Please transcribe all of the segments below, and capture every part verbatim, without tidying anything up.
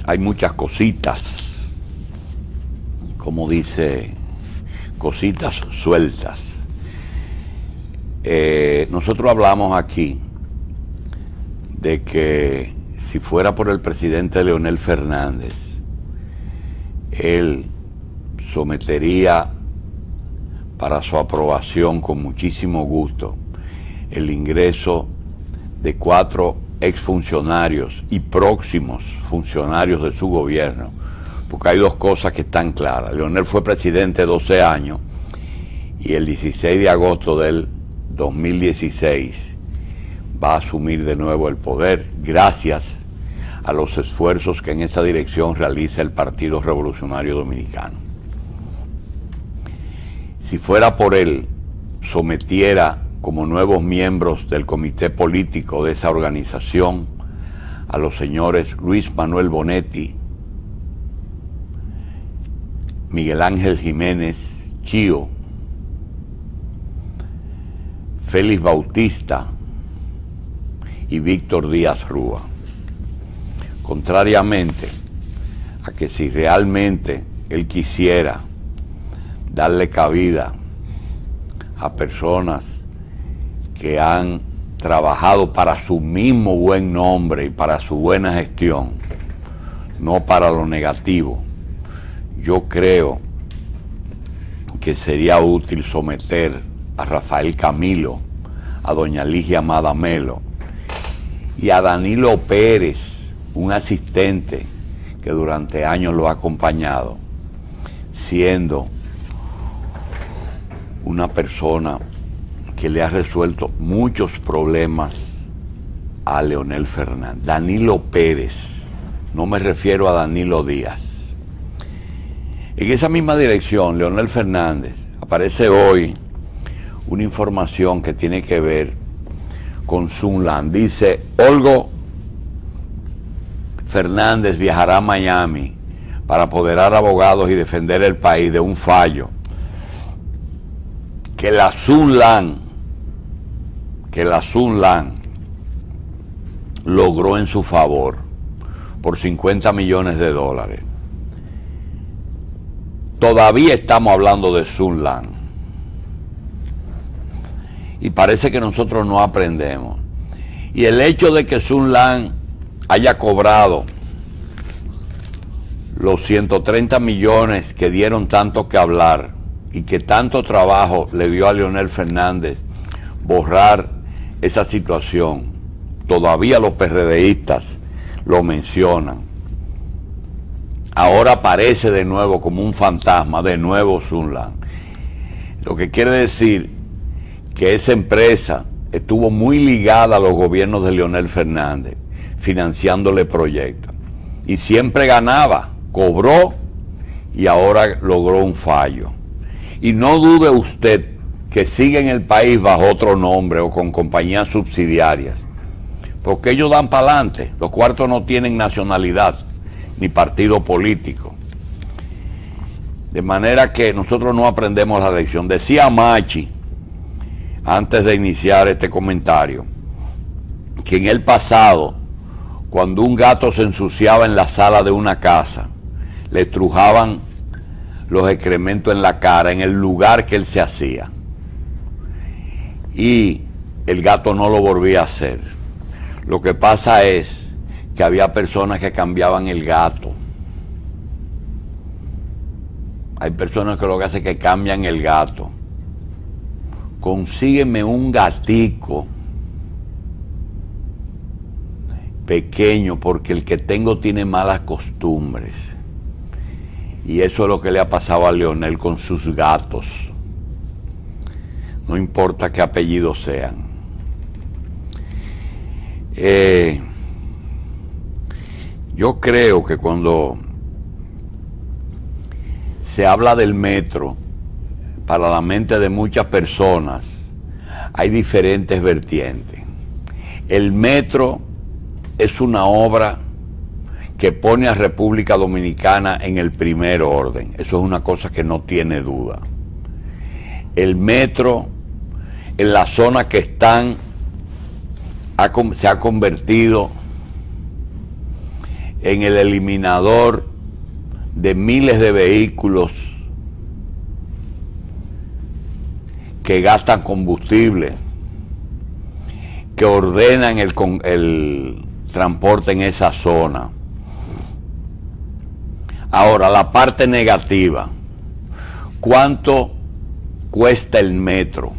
hay muchas cositas, como dice, cositas sueltas. Eh, nosotros hablamos aquí de que si fuera por el presidente Leonel Fernández, él sometería para su aprobación con muchísimo gusto el ingreso de cuatro exfuncionarios y próximos funcionarios de su gobierno, porque hay dos cosas que están claras. Leonel fue presidente doce años y el dieciséis de agosto del dos mil dieciséis va a asumir de nuevo el poder gracias a los esfuerzos que en esa dirección realiza el Partido Revolucionario Dominicano. Si fuera por él, sometiera como nuevos miembros del comité político de esa organización a los señores Luis Manuel Bonetti, Miguel Ángel Jiménez Chío, Félix Bautista y Víctor Díaz Rúa. Contrariamente a que si realmente él quisiera darle cabida a personas que han trabajado para su mismo buen nombre y para su buena gestión, no para lo negativo, yo creo que sería útil someter a Rafael Camilo, a doña Ligia Madamelo y a Danilo Pérez, un asistente que durante años lo ha acompañado, siendo una persona que le ha resuelto muchos problemas a Leonel Fernández. Danilo Pérez, no me refiero a Danilo Díaz. En esa misma dirección, Leonel Fernández, aparece hoy una información que tiene que ver con Sunland. Dice: Olgo Fernández viajará a Miami para apoderar abogados y defender el país de un fallo que la Sunland, que la Sunland logró en su favor por cincuenta millones de dólares. Todavía estamos hablando de Sunland y parece que nosotros no aprendemos. Y el hecho de que Sunland haya cobrado los ciento treinta millones que dieron tanto que hablar y que tanto trabajo le dio a Leonel Fernández borrar esa situación, todavía los PRDistas lo mencionan. Ahora aparece de nuevo como un fantasma, de nuevo Sunland. Lo que quiere decir que esa empresa estuvo muy ligada a los gobiernos de Leonel Fernández, financiándole proyectos. Y siempre ganaba, cobró y ahora logró un fallo. Y no dude usted que sigue en el país bajo otro nombre o con compañías subsidiarias, porque ellos dan para adelante. Los cuartos no tienen nacionalidad ni partido político. De manera que nosotros no aprendemos la lección. Decía Machi, antes de iniciar este comentario, que en el pasado, cuando un gato se ensuciaba en la sala de una casa, le estrujaban los excrementos en la cara, en el lugar que él se hacía, y el gato no lo volvía a hacer. Lo que pasa es que había personas que cambiaban el gato. Hay personas que lo que hacen es que cambian el gato. Consígueme un gatico pequeño, porque el que tengo tiene malas costumbres. Y eso es lo que le ha pasado a Leonel con sus gatos. No importa qué apellidos sean. Eh, yo creo que cuando se habla del metro, para la mente de muchas personas hay diferentes vertientes. El metro es una obra que pone a República Dominicana en el primer orden. Eso es una cosa que no tiene duda. El metro, en la zona que están, ha, se ha convertido en el eliminador de miles de vehículos que gastan combustible, que ordenan el, el transporte en esa zona. Ahora, la parte negativa. ¿Cuánto cuesta el metro?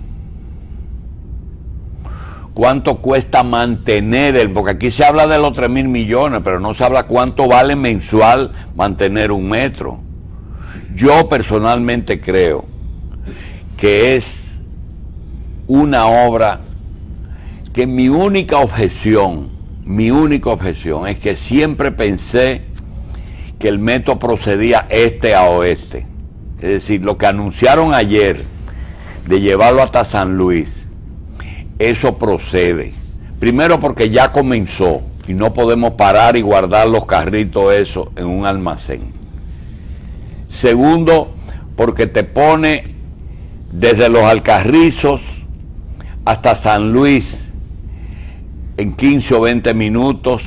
¿Cuánto cuesta mantener el? Porque aquí se habla de los tres mil millones, pero no se habla cuánto vale mensual mantener un metro. Yo personalmente creo que es una obra que mi única objeción, mi única objeción es que siempre pensé que el metro procedía este a oeste. Es decir, lo que anunciaron ayer de llevarlo hasta San Luis, eso procede. Primero porque ya comenzó y no podemos parar y guardar los carritos eso en un almacén. Segundo, porque te pone desde Los Alcarrizos hasta San Luis en quince o veinte minutos.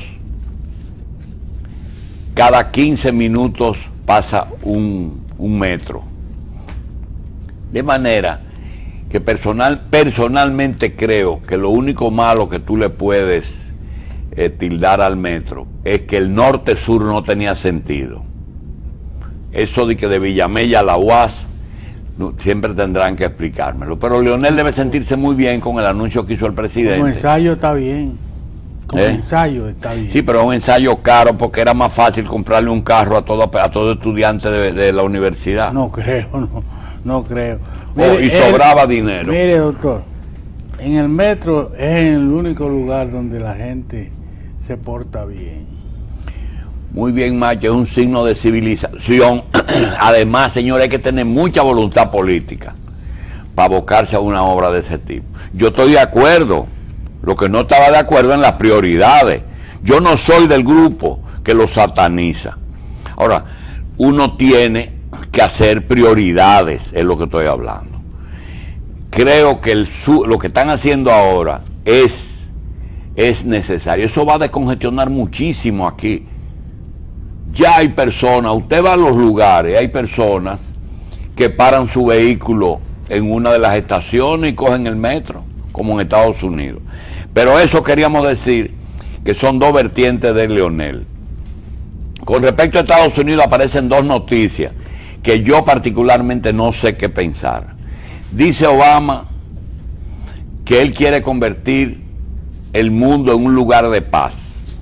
Cada quince minutos pasa un, un metro. De manera que personal, personalmente creo que lo único malo que tú le puedes eh, tildar al metro es que el norte-sur no tenía sentido. Eso de que de Villamella a la U A S no, siempre tendrán que explicármelo. Pero Leonel debe sentirse muy bien con el anuncio que hizo el presidente. Como ensayo está bien. Como ¿Eh? ensayo está bien. Sí, pero es un ensayo caro porque era más fácil comprarle un carro a todo, a todo estudiante de, de la universidad. No creo, no, no creo. Mire, oh, y sobraba el, dinero. Mire, doctor, en el metro es el único lugar donde la gente se porta bien. Muy bien, Macho, es un signo de civilización. Además, señores, hay que tener mucha voluntad política para abocarse a una obra de ese tipo. Yo estoy de acuerdo, lo que no estaba de acuerdo en las prioridades. Yo no soy del grupo que lo sataniza. Ahora, uno tiene que hacer prioridades, es lo que estoy hablando. Creo que el, lo que están haciendo ahora es, es necesario. Eso va a descongestionar muchísimo aquí. Ya hay personas, usted va a los lugares, hay personas que paran su vehículo en una de las estaciones y cogen el metro, como en Estados Unidos. Pero eso queríamos decir que son dos vertientes de Leonel. Con respecto a Estados Unidos aparecen dos noticias que yo particularmente no sé qué pensar. Dice Obama que él quiere convertir el mundo en un lugar de paz.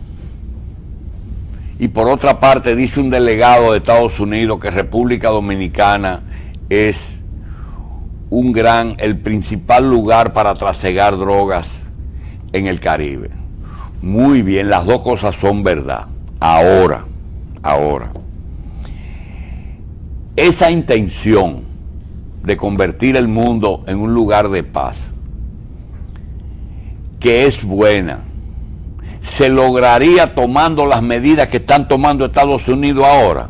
Y por otra parte dice un delegado de Estados Unidos que República Dominicana es un gran, el principal lugar para trasegar drogas en el Caribe. Muy bien, las dos cosas son verdad. Ahora, ahora, esa intención de convertir el mundo en un lugar de paz, que es buena, se lograría tomando las medidas que están tomando Estados Unidos ahora.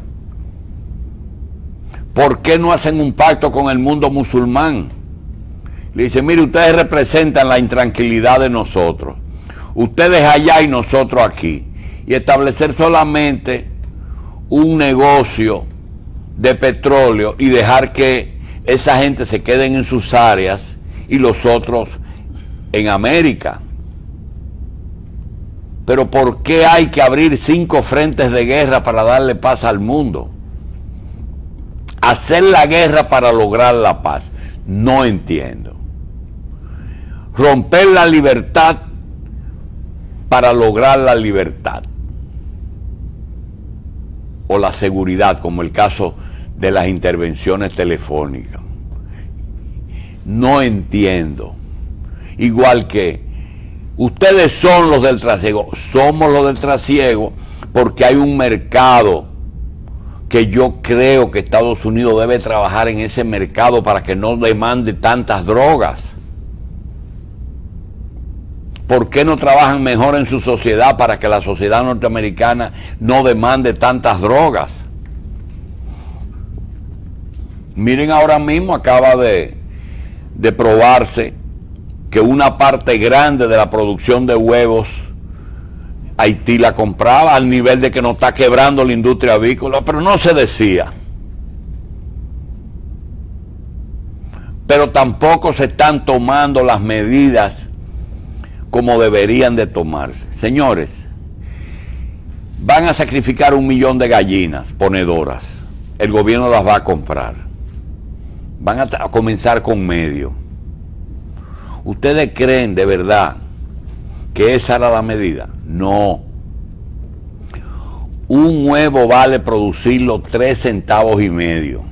¿Por qué no hacen un pacto con el mundo musulmán? Le dicen, mire, ustedes representan la intranquilidad de nosotros, ustedes allá y nosotros aquí, y establecer solamente un negocio de petróleo y dejar que esa gente se queden en sus áreas y los otros en América. Pero ¿por qué hay que abrir cinco frentes de guerra para darle paz al mundo? Hacer la guerra para lograr la paz. No entiendo. Romper la libertad para lograr la libertad. O la seguridad, como el caso de las intervenciones telefónicas. No entiendo. Igual que ustedes son los del trasiego, somos los del trasiego porque hay un mercado que yo creo que Estados Unidos debe trabajar en ese mercado para que no demande tantas drogas. ¿Por qué no trabajan mejor en su sociedad para que la sociedad norteamericana no demande tantas drogas? Miren, ahora mismo acaba de, de probarse que una parte grande de la producción de huevos Haití la compraba al nivel de que nos está quebrando la industria avícola, pero no se decía. Pero tampoco se están tomando las medidas como deberían de tomarse. Señores, van a sacrificar un millón de gallinas ponedoras. El gobierno las va a comprar. Van a, a comenzar con medio. ¿Ustedes creen de verdad que esa era la medida? No. Un huevo vale producirlo tres centavos y medio.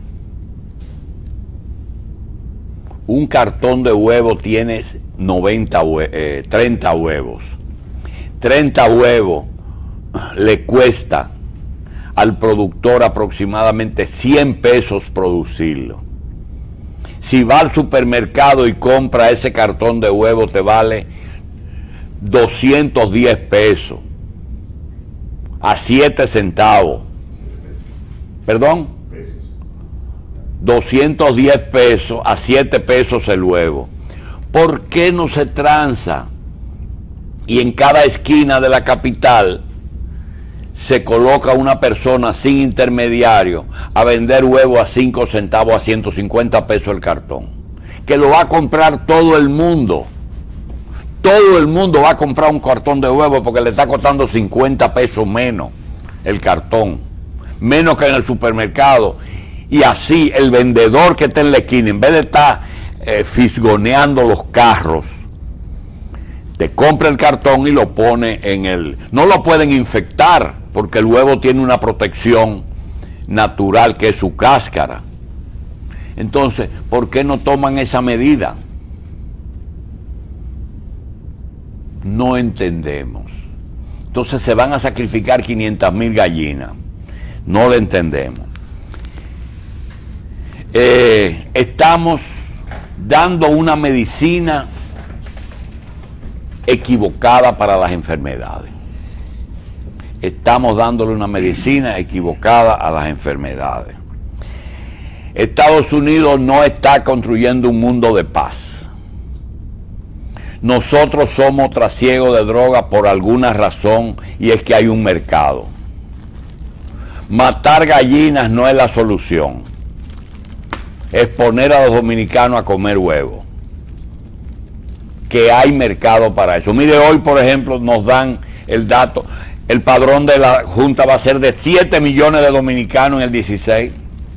Un cartón de huevo tiene noventa hue eh, treinta huevos. treinta huevos le cuesta al productor aproximadamente cien pesos producirlo. Si va al supermercado y compra ese cartón de huevo, te vale doscientos diez pesos a siete centavos. ¿Perdón? doscientos diez pesos a siete pesos el huevo. ¿Por qué no se tranza? Y en cada esquina de la capital se coloca una persona sin intermediario a vender huevo a cinco centavos, a ciento cincuenta pesos el cartón, que lo va a comprar todo el mundo. Todo el mundo va a comprar un cartón de huevo porque le está costando cincuenta pesos menos el cartón, menos que en el supermercado. Y así el vendedor que está en la esquina, en vez de estar eh, fisgoneando los carros, te compra el cartón y lo pone en el... No lo pueden infectar porque el huevo tiene una protección natural que es su cáscara. Entonces, ¿por qué no toman esa medida? No entendemos. Entonces se van a sacrificar quinientas mil gallinas. No lo entendemos. Eh, estamos dando una medicina equivocada para las enfermedades. Estamos dándole una medicina equivocada a las enfermedades. Estados Unidos no está construyendo un mundo de paz. Nosotros somos trasiegos de droga por alguna razón, y es que hay un mercado. Matar gallinas no es la solución. Es poner a los dominicanos a comer huevo. Que hay mercado para eso. Mire, hoy por ejemplo nos dan el dato, el padrón de la Junta va a ser de siete millones de dominicanos en el dieciséis.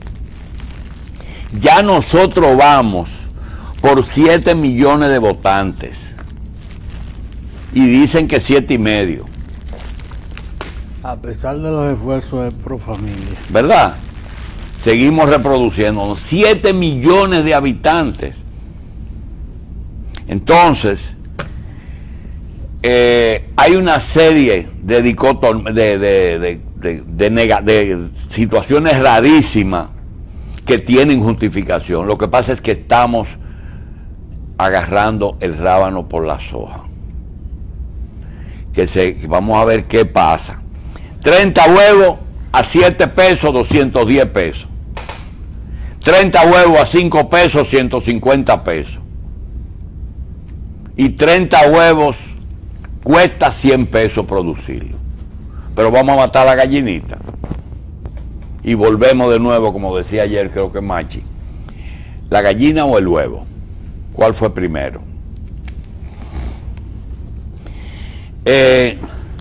Ya nosotros vamos por siete millones de votantes. Y dicen que siete y medio. A pesar de los esfuerzos de Pro Familia. ¿Verdad? Seguimos reproduciendo siete millones de habitantes. Entonces, eh, hay una serie de, dicotom de, de, de, de, de, nega de situaciones rarísimas que tienen justificación. Lo que pasa es que estamos agarrando el rábano por las hojas. Que se, vamos a ver qué pasa. treinta huevos a siete pesos, doscientos diez pesos. treinta huevos a cinco pesos, ciento cincuenta pesos. Y treinta huevos cuesta cien pesos producirlo. Pero vamos a matar a la gallinita. Y volvemos de nuevo, como decía ayer, creo que Machi. ¿La gallina o el huevo? ¿Cuál fue primero? Eh,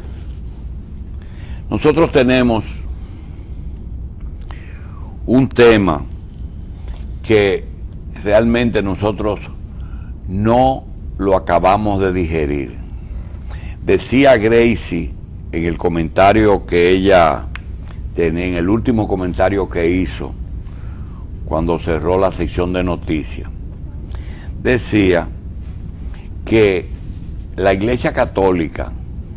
nosotros tenemos un tema que realmente nosotros no lo acabamos de digerir. Decía Gracie en el comentario que ella tenía, en el último comentario que hizo cuando cerró la sección de noticias, decía que la Iglesia Católica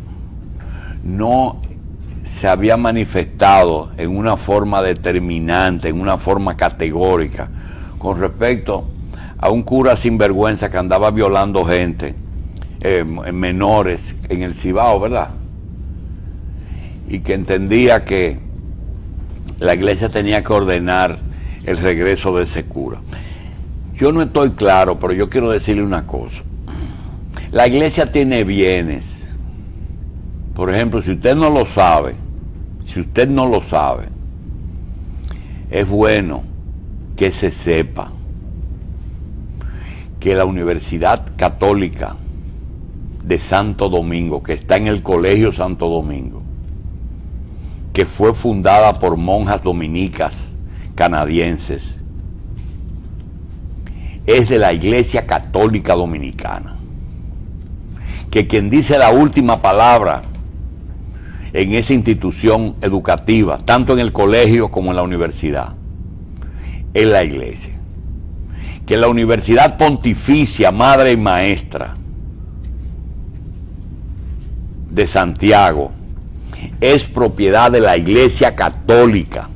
no se había manifestado en una forma determinante, en una forma categórica, con respecto a un cura sinvergüenza que andaba violando gente, eh, menores en el Cibao, ¿verdad? Y que entendía que la iglesia tenía que ordenar el regreso de ese cura. Yo no estoy claro, pero yo quiero decirle una cosa. La iglesia tiene bienes Por ejemplo, si usted no lo sabe, si usted no lo sabe, es bueno que se sepa que la Universidad Católica de Santo Domingo, que está en el Colegio Santo Domingo, que fue fundada por monjas dominicas canadienses, es de la Iglesia Católica Dominicana, que quien dice la última palabra en esa institución educativa, tanto en el colegio como en la universidad, es la Iglesia. Que la Universidad Pontificia Madre y Maestra de Santiago es propiedad de la Iglesia Católica.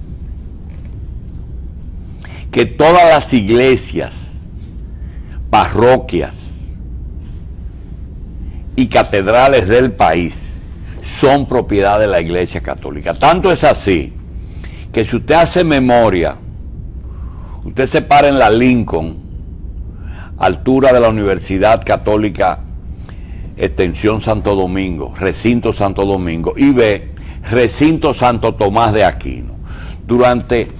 Que todas las iglesias, parroquias y catedrales del país son propiedad de la Iglesia Católica. Tanto es así que si usted hace memoria, usted se para en la Lincoln, altura de la Universidad Católica Extensión Santo Domingo, Recinto Santo Domingo, y ve Recinto Santo Tomás de Aquino. Durante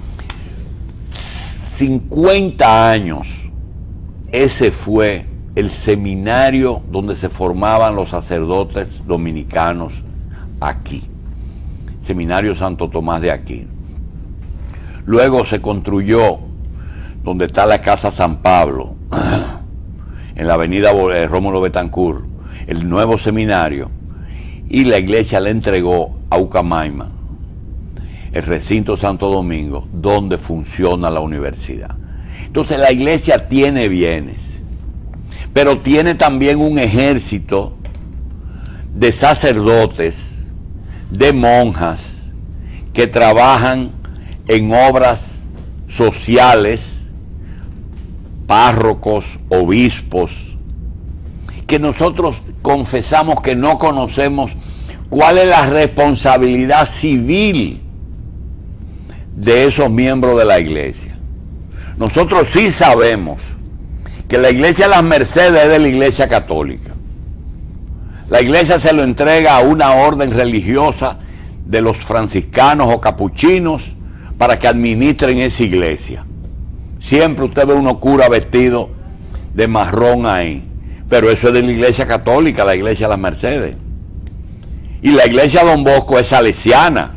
cincuenta años, ese fue el seminario donde se formaban los sacerdotes dominicanos aquí. Seminario Santo Tomás de Aquino. Luego se construyó donde está la Casa San Pablo, en la avenida Rómulo Betancourt, el nuevo seminario, y la iglesia le entregó a Ucamaima el Recinto Santo Domingo, donde funciona la universidad. Entonces la iglesia tiene bienes, pero tiene también un ejército de sacerdotes, de monjas, que trabajan en obras sociales, párrocos, obispos, que nosotros confesamos que no conocemos cuál es la responsabilidad civil de esos miembros de la iglesia. Nosotros sí sabemos que la iglesia de las Mercedes es de la Iglesia Católica. La iglesia se lo entrega a una orden religiosa de los franciscanos o capuchinos para que administren esa iglesia. Siempre usted ve unos curas vestidos de marrón ahí, pero eso es de la Iglesia Católica, la iglesia de las Mercedes. Y la iglesia Don Bosco es salesiana.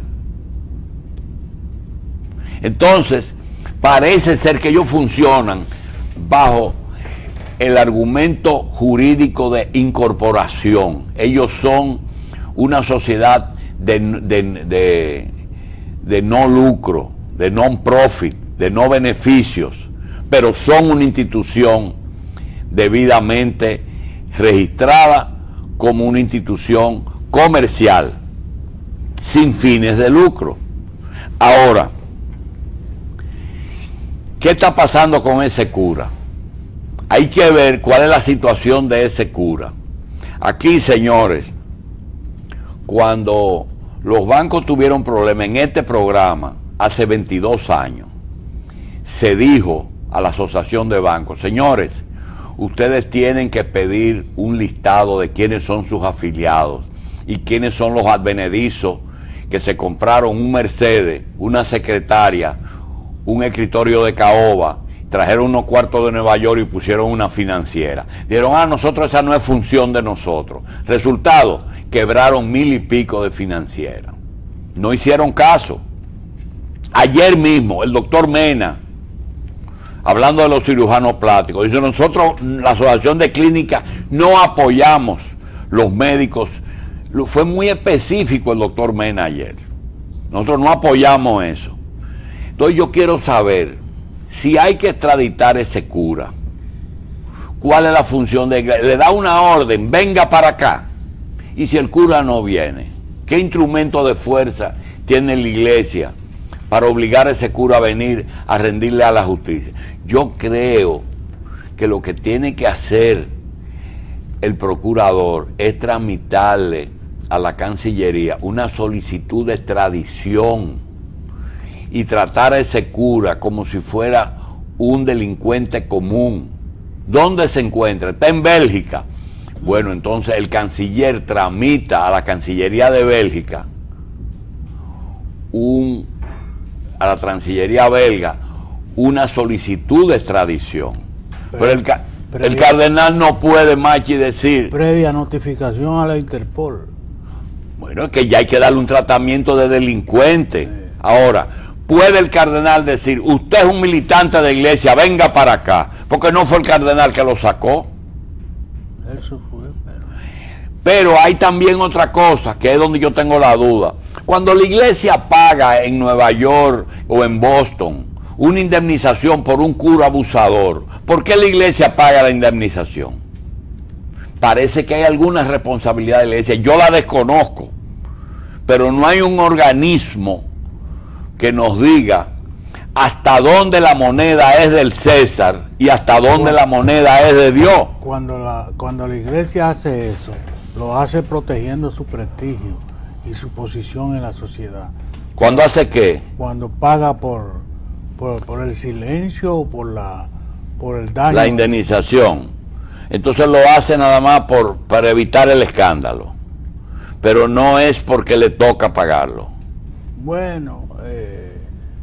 Entonces, parece ser que ellos funcionan bajo el argumento jurídico de incorporación. Ellos son una sociedad de, de, de, de no lucro, de non-profit, de no beneficios, pero son una institución debidamente registrada como una institución comercial sin fines de lucro. Ahora, ¿qué está pasando con ese cura? Hay que ver cuál es la situación de ese cura. Aquí, señores, cuando los bancos tuvieron problemas en este programa, hace veintidós años, se dijo a la Asociación de Bancos: señores, ustedes tienen que pedir un listado de quiénes son sus afiliados y quiénes son los advenedizos que se compraron un Mercedes, una secretaria, un escritorio de caoba, trajeron unos cuartos de Nueva York y pusieron una financiera. Dijeron: ah, nosotros, esa no es función de nosotros. Resultado, quebraron mil y pico de financiera. No hicieron caso. Ayer mismo, el doctor Mena, hablando de los cirujanos plásticos, dice: nosotros, la Asociación de Clínicas, no apoyamos los médicos. Fue muy específico el doctor Mena ayer. Nosotros no apoyamos eso. Entonces yo quiero saber si hay que extraditar ese cura. ¿Cuál es la función de la iglesia? Le da una orden: venga para acá. Y si el cura no viene, ¿qué instrumento de fuerza tiene la iglesia para obligar a ese cura a venir a rendirle a la justicia? Yo creo que lo que tiene que hacer el procurador es tramitarle a la Cancillería una solicitud de extradición y tratar a ese cura como si fuera un delincuente común. ¿Dónde se encuentra? Está en Bélgica. Bueno, entonces el canciller tramita a la Cancillería de Bélgica, un, a la Cancillería belga, una solicitud de extradición. Pero, pero el, previa, el cardenal no puede, Machi, decir... Previa notificación a la Interpol. Bueno, es que ya hay que darle un tratamiento de delincuente. Sí. Ahora, puede el cardenal decir, usted es un militante de iglesia, venga para acá, porque no fue el cardenal que lo sacó. Eso fue, pero... Pero hay también otra cosa, que es donde yo tengo la duda. Cuando la iglesia paga en Nueva York o en Boston una indemnización por un cura abusador, ¿por qué la iglesia paga la indemnización? Parece que hay alguna responsabilidad de la iglesia, yo la desconozco, pero no hay un organismo que nos diga hasta dónde la moneda es del César y hasta dónde la moneda es de Dios. Cuando la, cuando la iglesia hace eso, lo hace protegiendo su prestigio y su posición en la sociedad. ¿Cuándo hace qué? Cuando paga por, por, por el silencio o por, la, por el daño. La indemnización. Entonces lo hace nada más por, para evitar el escándalo. Pero no es porque le toca pagarlo. Bueno, eh,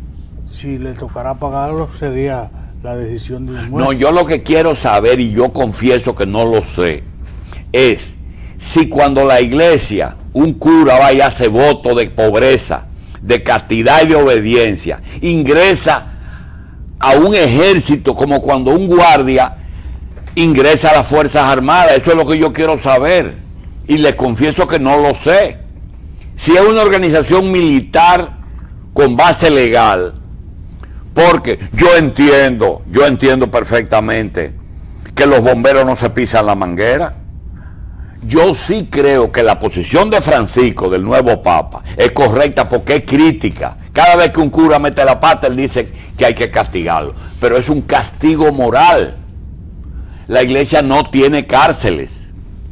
si le tocará pagarlo sería la decisión de un juez. No, yo lo que quiero saber, y yo confieso que no lo sé, es si cuando la iglesia, un cura va y hace voto de pobreza, de castidad y de obediencia, ingresa a un ejército como cuando un guardia ingresa a las Fuerzas Armadas. Eso es lo que yo quiero saber, y les confieso que no lo sé. Si es una organización militar con base legal, porque yo entiendo, yo entiendo perfectamente que los bomberos no se pisan la manguera. Yo sí creo que la posición de Francisco, del nuevo Papa, es correcta porque es crítica. Cada vez que un cura mete la pata, él dice que hay que castigarlo, pero es un castigo moral. La iglesia no tiene cárceles,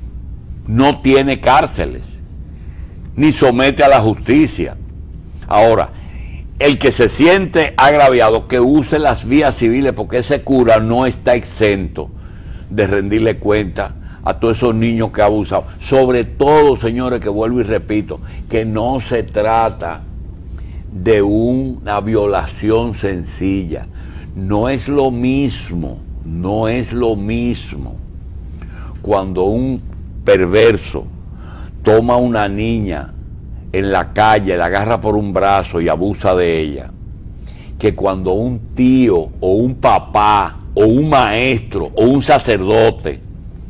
no tiene cárceles, ni somete a la justicia. Ahora, el que se siente agraviado, que use las vías civiles, porque ese cura no está exento de rendirle cuenta a todos esos niños que ha abusado. Sobre todo, señores, que vuelvo y repito, que no se trata de una violación sencilla. No es lo mismo, no es lo mismo cuando un perverso toma a una niña en la calle, la agarra por un brazo y abusa de ella, que cuando un tío o un papá o un maestro o un sacerdote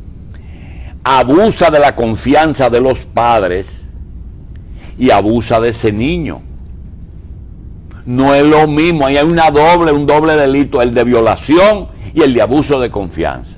abusa de la confianza de los padres y abusa de ese niño. No es lo mismo, ahí hay una doble, un doble delito, el de violación y el de abuso de confianza.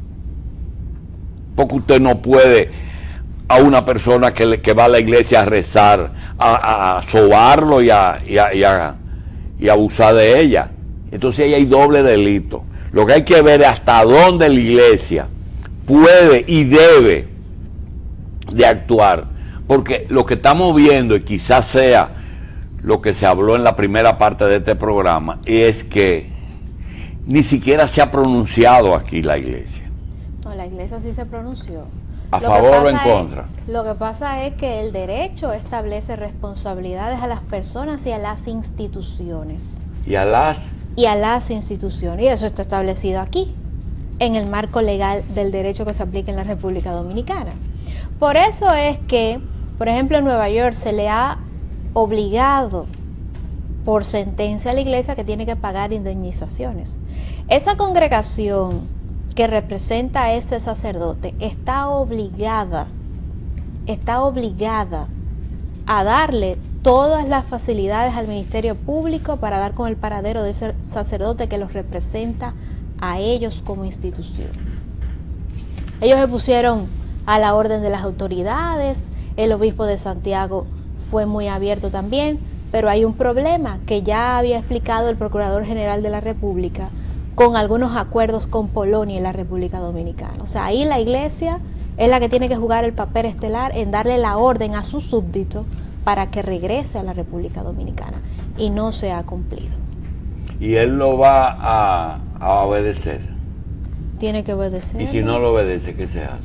Porque usted no puede a una persona que, le, que va a la iglesia a rezar, a, a, a sobarlo y a, y, a, y, a, y a abusar de ella. Entonces ahí hay doble delito. Lo que hay que ver es hasta dónde la iglesia puede y debe de actuar, porque lo que estamos viendo, y quizás sea lo que se habló en la primera parte de este programa, es que ni siquiera se ha pronunciado aquí la iglesia. No, la iglesia sí se pronunció. ¿A favor o en contra? Es, lo que pasa es que el derecho establece responsabilidades a las personas y a las instituciones. ¿Y a las? Y a las instituciones, y eso está establecido aquí, en el marco legal del derecho que se aplica en la República Dominicana. Por eso es que, por ejemplo, en Nueva York se le ha obligado por sentencia a la iglesia que tiene que pagar indemnizaciones. Esa congregación que representa a ese sacerdote está obligada, está obligada a darle todas las facilidades al Ministerio Público para dar con el paradero de ese sacerdote que los representa a ellos como institución. Ellos se pusieron a la orden de las autoridades, el obispo de Santiago fue muy abierto también, pero hay un problema que ya había explicado el Procurador General de la República con algunos acuerdos con Polonia y la República Dominicana. O sea, ahí la iglesia es la que tiene que jugar el papel estelar en darle la orden a sus súbditos para que regrese a la República Dominicana, y no se ha cumplido. ¿Y él lo va a, a obedecer? Tiene que obedecer. ¿Y si no lo obedece, qué se hace?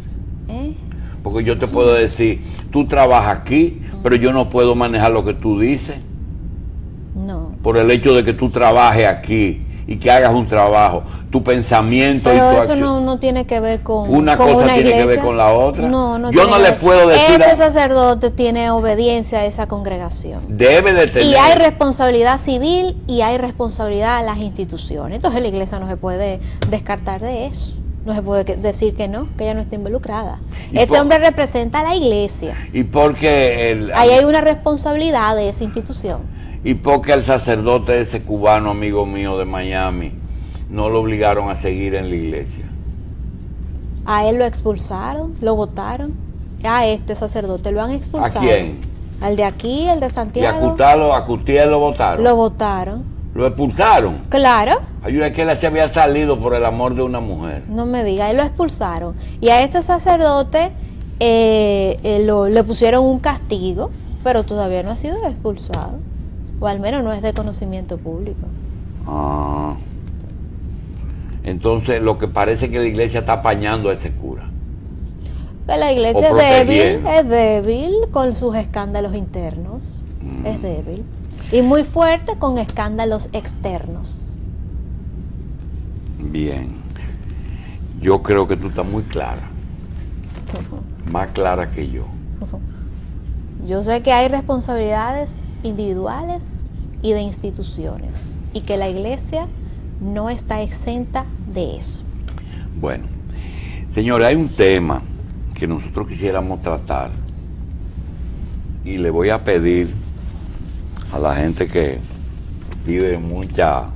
¿Eh? Porque yo te puedo decir, tú trabajas aquí, pero yo no puedo manejar lo que tú dices. No. Por el hecho de que tú trabajes aquí y que hagas un trabajo, tu pensamiento Pero y tu eso acción. no, no tiene que ver con Una con cosa una tiene que iglesia. ver con la otra. No, no Yo tiene no que le ver. puedo decir Ese a- sacerdote tiene obediencia a esa congregación. Debe de tener. Y hay responsabilidad civil y hay responsabilidad a las instituciones. Entonces la iglesia no se puede descartar de eso. No se puede que- decir que no, que ella no está involucrada. Y Ese por- hombre representa a la iglesia. Y porque el, Ahí hay una responsabilidad de esa institución. y porque el sacerdote ese cubano amigo mío de Miami no lo obligaron a seguir en la iglesia. A él lo expulsaron, lo votaron. A este sacerdote lo han expulsado. ¿A quién? Al de aquí, el de Y a Santiago. Cutalo, a Cutiel lo votaron. Lo Lo, votaron. expulsaron. Claro, Ayuda que él se había salido por el amor de una mujer. no me diga, él lo expulsaron. Y a este sacerdote eh, eh, lo- le pusieron un castigo, pero todavía no ha sido expulsado. O al menos no es de conocimiento público. Ah. Entonces lo que parece que la iglesia está apañando a ese cura. Que la iglesia O es débil, protegiendo. es débil con sus escándalos internos. Mm. Es débil. Y muy fuerte con escándalos externos. Bien. Yo creo que tú estás muy clara. Más clara que yo. Yo sé que hay responsabilidades individuales y de instituciones y que la iglesia no está exenta de eso. Bueno, señores, hay un tema que nosotros quisiéramos tratar y le voy a pedir a la gente que pide mucha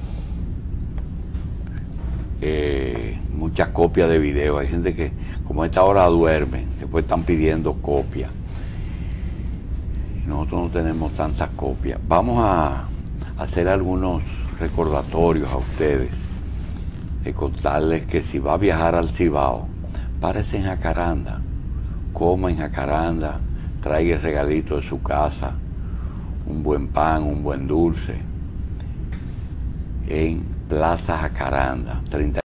eh, muchas copias de video. Hay gente que como a esta hora duerme, después están pidiendo copias. Nosotros no tenemos tantas copias. Vamos a hacer algunos recordatorios a ustedes, de contarles que si va a viajar al Cibao, párese en Jacaranda, coma en Jacaranda, traiga el regalito de su casa, un buen pan, un buen dulce, en Plaza Jacaranda, treinta